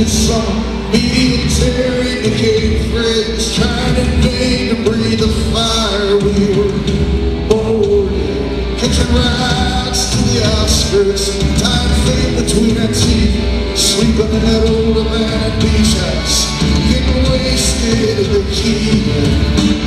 good song. Military became friends, trying in vain to breathe the fire. We were bored, catching rides to the outskirts, tying fate between our teeth, sleeping in that old abandoned beach house, getting wasted in the key.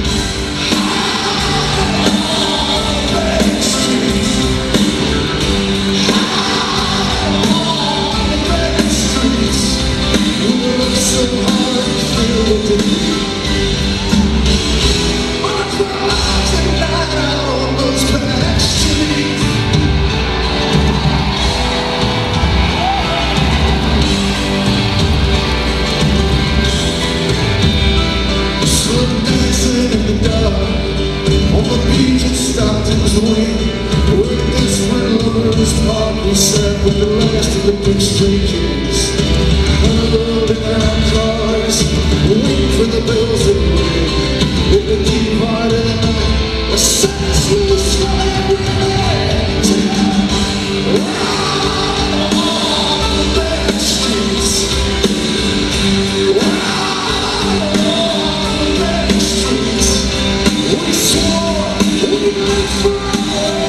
We sat with the last of the big strangers, huddled in our cars, waiting for the bells to ring. In the deep heart of the night, a senseless fire remains. On the back streets, on the back streets, we swore we lived forever.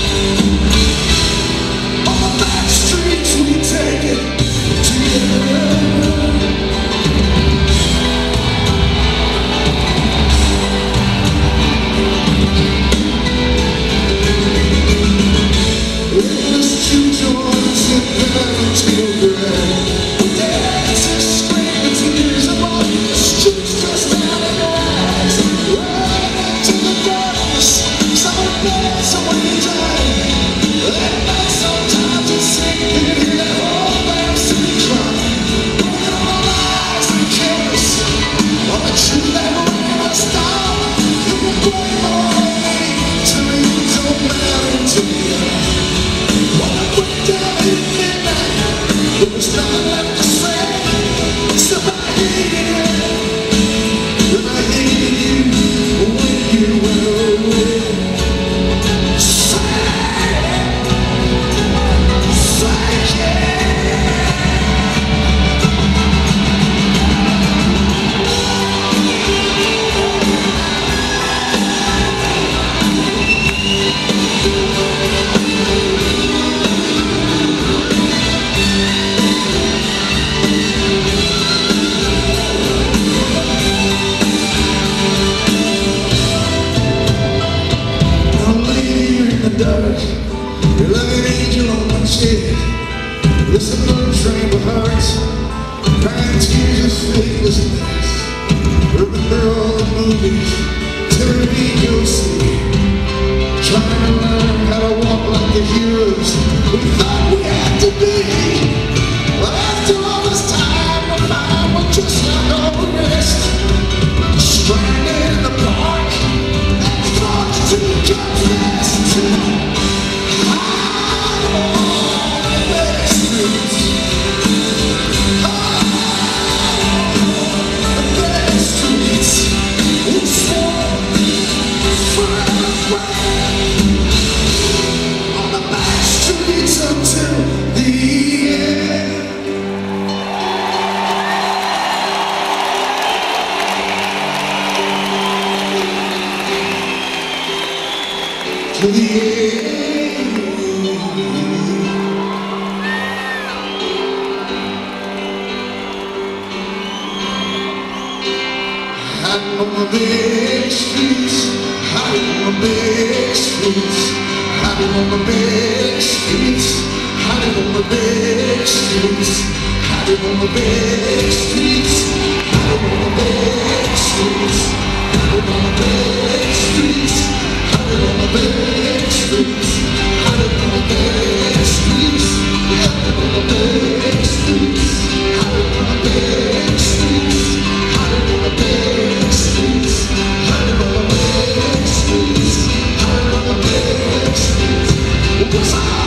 You're like an angel on my chair. There's a blood train of hearts, crying tears of faithlessness. Remember all the movies, turn me go see, trying to learn how to walk like the heroes we thought we had to be. But after all this time, my mind was just like all the rest, stranded in the park, and thoughts to confess to. To the end. Hiding on the big streets, hiding on the big streets, hiding on the big streets, hiding on the big streets, hiding on the big streets, hiding on the big streets, hiding on the big streets, hiding on the big streets, hiding on the big streets, hiding on the big streets, hiding on the big streets, hiding on the big streets, hiding on the big streets, hiding on the big streets.